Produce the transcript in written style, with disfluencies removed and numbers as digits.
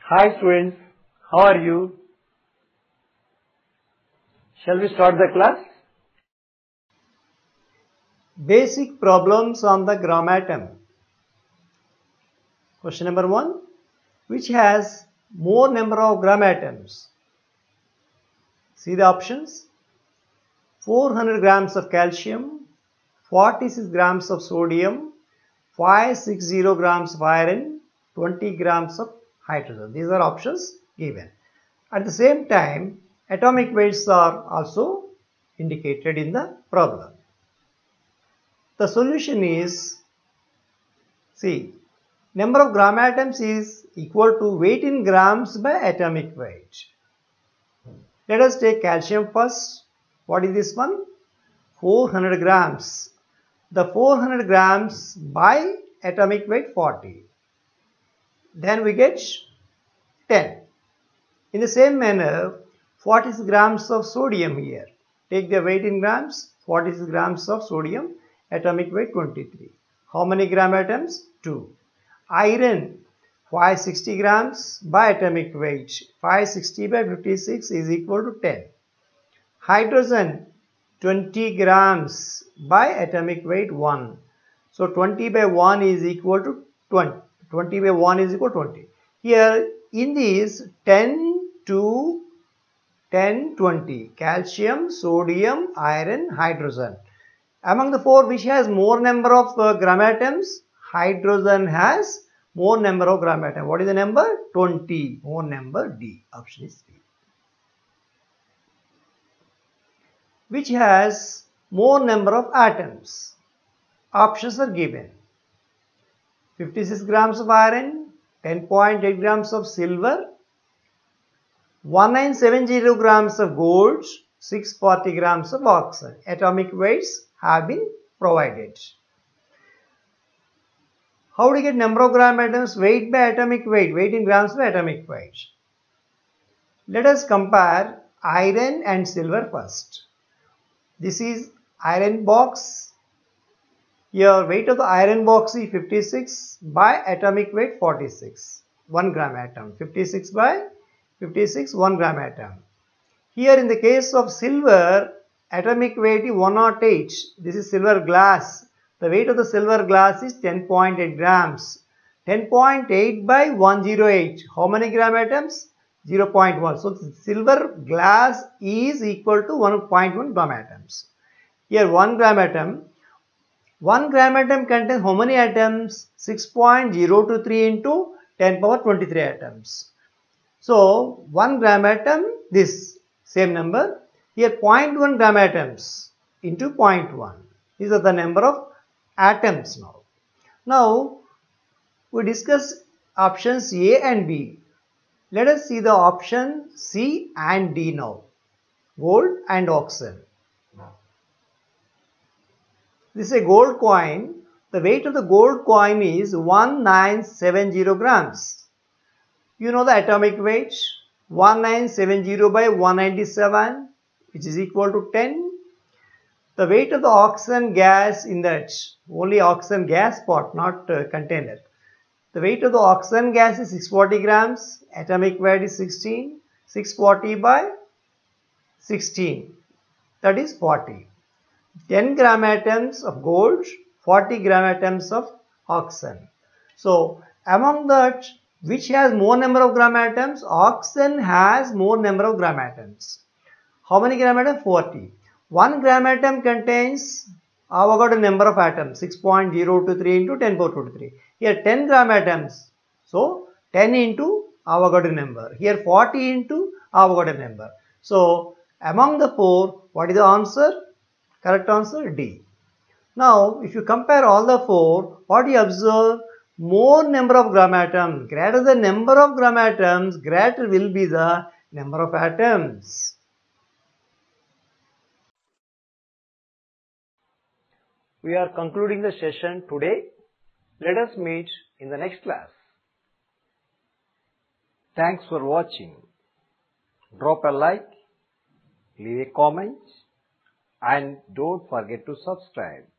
Hi students, how are you? Shall we start the class? Basic problems on the grammaton. Question number 1. Which has more number of grammatons? See the options. 400 grams of calcium, 46 grams of sodium, 560 grams of iron, 20 grams of hydrogen. These are options given. At the same time, atomic weights are also indicated in the problem. The solution is, see, number of grammatons is equal to weight in grams by atomic weight. Let us take calcium first. What is this one? 400 grams. The 400 grams by atomic weight 40. Then we get 10. In the same manner, 46 grams of sodium here. Take the weight in grams. 46 grams of sodium. Atomic weight 23. How many grammatons? 2. Iron 560 grams by atomic weight. 560 by 56 is equal to 10. Hydrogen 20 grams by atomic weight 1. So 20 by 1 is equal to 20. 20 by 1 is equal to 20. Here in these 10 to 10, 20. Calcium, sodium, iron, hydrogen. Among the four, which has more number of grammatons? Hydrogen has more number of grammatons. What is the number? 20. More number D. Option is B. Which has more number of atoms? Options are given. 56 grams of iron, 10.8 grams of silver, 1970 grams of gold, 640 grams of oxygen. Atomic weights have been provided. How do you get number of grammatons? Weight by atomic weight. Weight in grams by atomic weight. Let us compare iron and silver first. This is iron box. Here weight of the iron box is 56 by atomic weight 46. 1 gram atom. 56 by 56, 1 gram atom. Here in the case of silver, atomic weight is 108. This is silver glass. The weight of the silver glass is 10.8 grams. 10.8 by 108. How many gram atoms? 0.1. So silver glass is equal to 1.1 gram atoms. Here 1 gram atom. 1 gram atom contains how many atoms? 6.023 into 10 power 23 atoms. So 1 gram atom, this same number. Here 0.1 gram atoms into 0.1. These are the number of atoms now. Now we discuss options A and B. Let us see the option C and D now. Gold and oxygen. This is a gold coin. The weight of the gold coin is 1970 grams. You know the atomic weight. 1970 by 197, which is equal to 10. The weight of the oxygen gas in that, only oxygen gas part, not container. The weight of the oxygen gas is 640 grams. Atomic weight is 16. 640 by 16. That is 40. 10 gram atoms of gold, 40 gram atoms of oxygen. So among that, which has more number of gram atoms? Oxygen has more number of gram atoms. How many gram atoms? 40. 1 gram atom contains Avogadro number of atoms, 6.023 into 10 power 23. Here 10 gram atoms. So 10 into Avogadro number. Here 40 into Avogadro number. So among the four, what is the answer? Correct answer D. Now if you compare all the four, what do you observe? More number of gram atoms. Greater the number of gram atoms, greater will be the number of atoms. We are concluding the session today. Let us meet in the next class. Thanks for watching. Drop a like, leave a comment, and don't forget to subscribe.